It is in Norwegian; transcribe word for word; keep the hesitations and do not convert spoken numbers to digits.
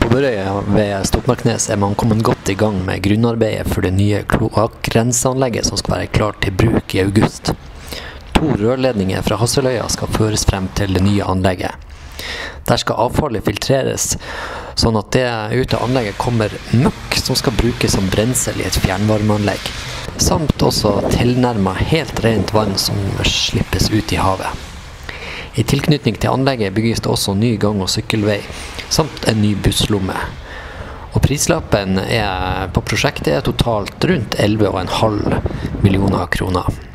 Stolberøya ved Stokmarknes er man kommet godt i gang med grunnarbeidet for det nye kloakkrenseanlegget som skal være klart til bruk i august. To rørledninger fra Hasseløya skal føres frem til det nye anlegget. Der skal avfallet filtreres, sånn at det ut av anlegget kommer møkk som skal brukes som brensel i et fjernvarmeanlegg, samt også tilnærmet helt rent vann som slippes ut i havet. I tilknytning til anlegget bygges det også ny gang- og sykkelvei, samt en ny busslomme. Og prislappen er på prosjektet er totalt rundt elleve komma fem millioner kroner.